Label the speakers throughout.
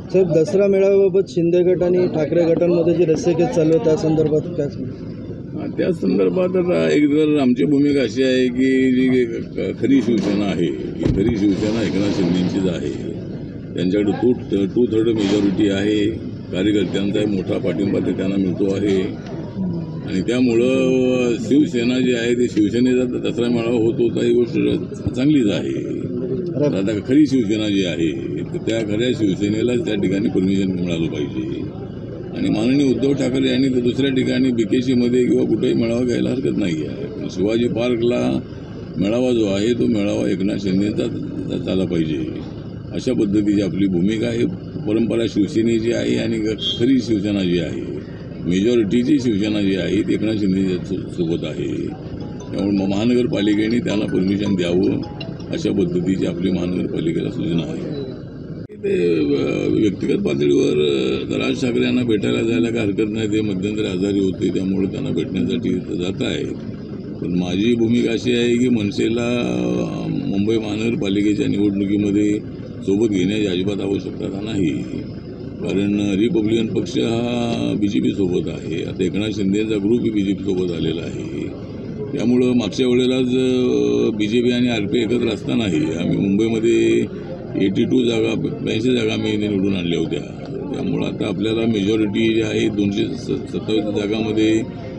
Speaker 1: साहेब, दसरा मेळाव्याबाबत शिंदे गट आणि ठाकरे गटांमध्ये जी रस्सीखेच चालू आहे त्या संदर्भात काय सांगू?
Speaker 2: त्या संदर्भात आता एकतर आमची भूमिका अशी आहे की जी खरी शिवसेना आहे ही खरी शिवसेना एकनाथ शिंदेंचीच आहे. त्यांच्याकडे टू थर्ड मेजॉरिटी आहे. कार्यकर्त्यांचा मोठा पाठिंबा ते त्यांना मिळतो आहे आणि त्यामुळं शिवसेना जी आहे ती शिवसेनेचा दसरा मेळावा होत होता ही गोष्ट चांगलीच आहे. आता खरी शिवसेना जी आहे त्या खऱ्या शिवसेनेलाच त्या ठिकाणी परमिशन मिळालं पाहिजे आणि माननीय उद्धव ठाकरे यांनी तर दुसऱ्या ठिकाणी बीकेसीमध्ये किंवा कुठेही मेळावा घ्यायला हरकत नाही आहे. पण शिवाजी पार्कला मेळावा जो आहे तो मेळावा एकनाथ शिंदेचा झाला पाहिजे अशा पद्धतीची आपली भूमिका आहे. परंपरा शिवसेनेची आहे आणि खरी शिवसेना जी आहे मेजॉरिटीची शिवसेना जी आहे ती एकनाथ शिंदेच्या सोबत आहे. त्यामुळे महानगरपालिकेने त्यांना परमिशन द्यावं अशा पद्धतीची आपली महानगरपालिकेला सूचना आहे. ते व्यक्तिगत पातळीवर राज ठाकरे यांना भेटायला जायला काही हरकत नाही. ते मध्यंतरी आजारी होते त्यामुळे त्यांना भेटण्यासाठी जात आहे. पण माझी भूमिका अशी आहे की मनसेला मुंबई महानगरपालिकेच्या निवडणुकीमध्ये सोबत घेण्याची अजिबात आवश्यकता नाही. कारण रिपब्लिकन पक्ष हा BJP सोबत आहे. आता एकनाथ शिंदेचा ग्रुपही BJP सोबत आलेला आहे. त्यामुळं मागच्या वेळेलाच BJP आणि RP एकत्र असतानाही आम्ही मुंबईमध्ये 82 जागा 82 जागा आम्ही निवडून आणल्या होत्या. त्यामुळं आता आपल्याला मेजॉरिटी जी आहे 227 जागामध्ये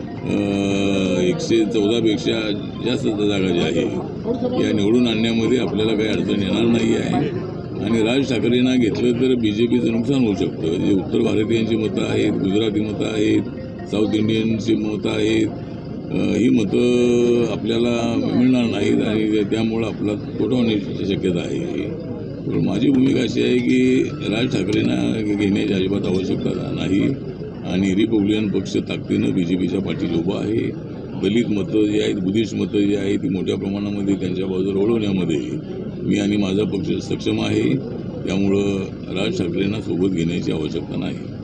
Speaker 2: 114पेक्षा जास्त जागा ज्या आहे या निवडून आणण्यामध्ये आपल्याला काही अडचण येणार नाही आहे. आणि राज ठाकरेंना घेतलं तर BJPचं नुकसान होऊ शकतं. जे उत्तर भारतीयांची मतं आहेत, गुजराती मतं आहेत, साऊथ इंडियनची मतं आहेत, ही मतं आपल्याला मिळणार नाहीत आणि त्यामुळं आपला तोटा होण्याची शक्यता आहे. पण माझी भूमिका अशी आहे की राज ठाकरेंना घेण्याची अजिबात आवश्यकता नाही आणि रिपब्लिकन पक्ष ताकदीनं BJPच्या पाठीशी उभा आहे. दलित मतं जी आहेत, बुद्धिस्ट मतं जी आहेत ती मोठ्या प्रमाणामध्ये त्यांच्या बाजूला वळवण्यामध्ये मी आणि माझा पक्ष सक्षम आहे. त्यामुळं राज ठाकरेंना सोबत घेण्याची आवश्यकता नाही.